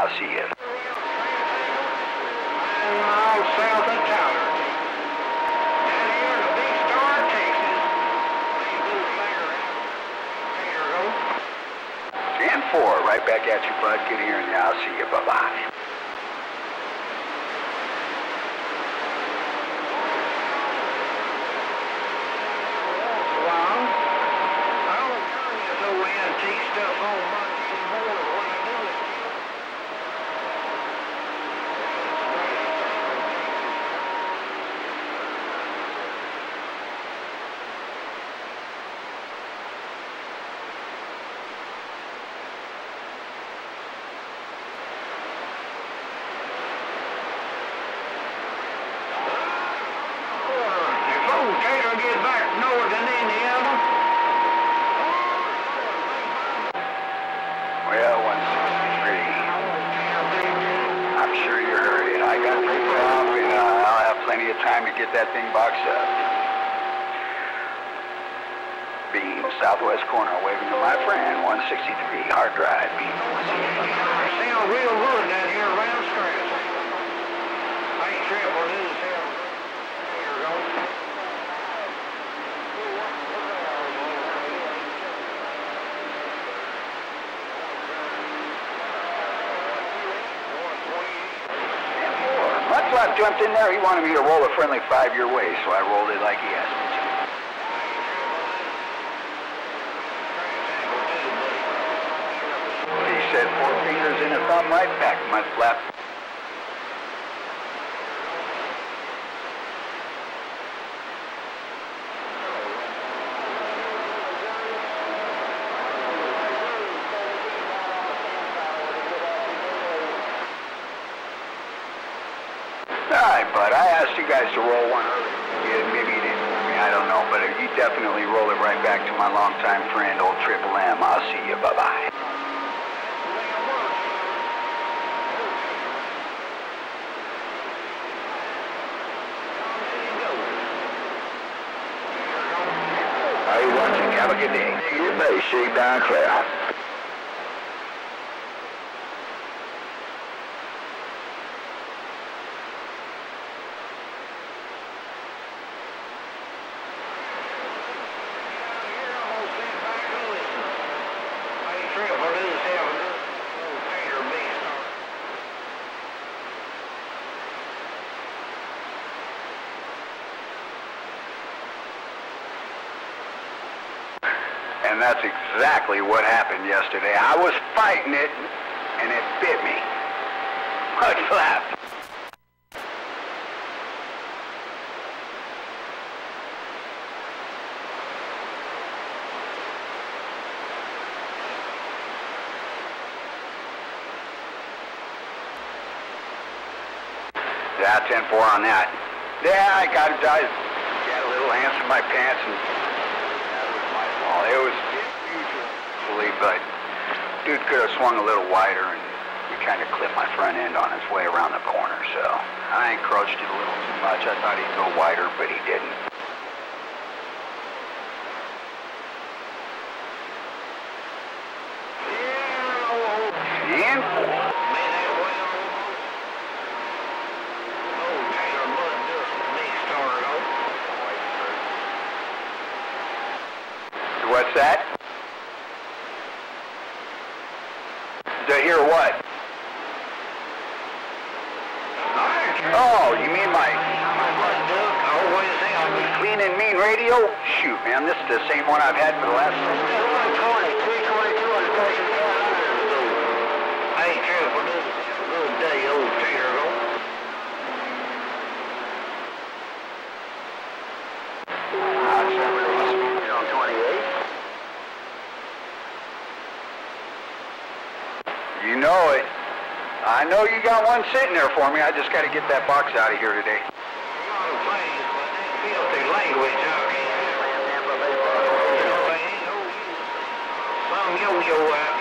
I'll see you. South of Tyler. Down here in the Big Star, Texas. 10-4, right back at you, bud. Get here and I'll see you. Bye-bye. Get back north in Indiana. Well, 163. I'm sure you're hurrying. I got paper off, and I'll have plenty of time to get that thing boxed up. Beam, southwest corner, waving to my friend, 163, hard drive, beam. Sound real good down here around Scratch. I ain't triple news here. Here goes. Mudflap jumped in there. He wanted me to roll a friendly 5 your way, so I rolled it like he asked me to. He said 4 fingers and a thumb right back, Mudflap. Alright, bud, I asked you guys to roll one earlier. Yeah, maybe you didn't. I don't know, but you definitely roll it right back to my longtime friend, old Triple M. I'll see you. Bye-bye. Are you watching? Have a good day. Good day. Shake down clear. And that's exactly what happened yesterday. I was fighting it, and it bit me. Mudflap. Yeah, 10-4 on that. Yeah, I got a little hands in my pants, and that was my fault. It was usually, but dude could have swung a little wider, and he kind of clipped my front end on his way around the corner, so I encroached it a little too much. I thought he'd go wider, but he didn't. And 4. What's that? To hear what? Oh, you mean my clean and mean radio? Shoot, man, this is the same one I've had for the last... I ain't sure for this little day old tater go. On 28. You know it. I know you got one sitting there for me. I just got to get that box out of here today. Filthy language out here. Some yo-yo out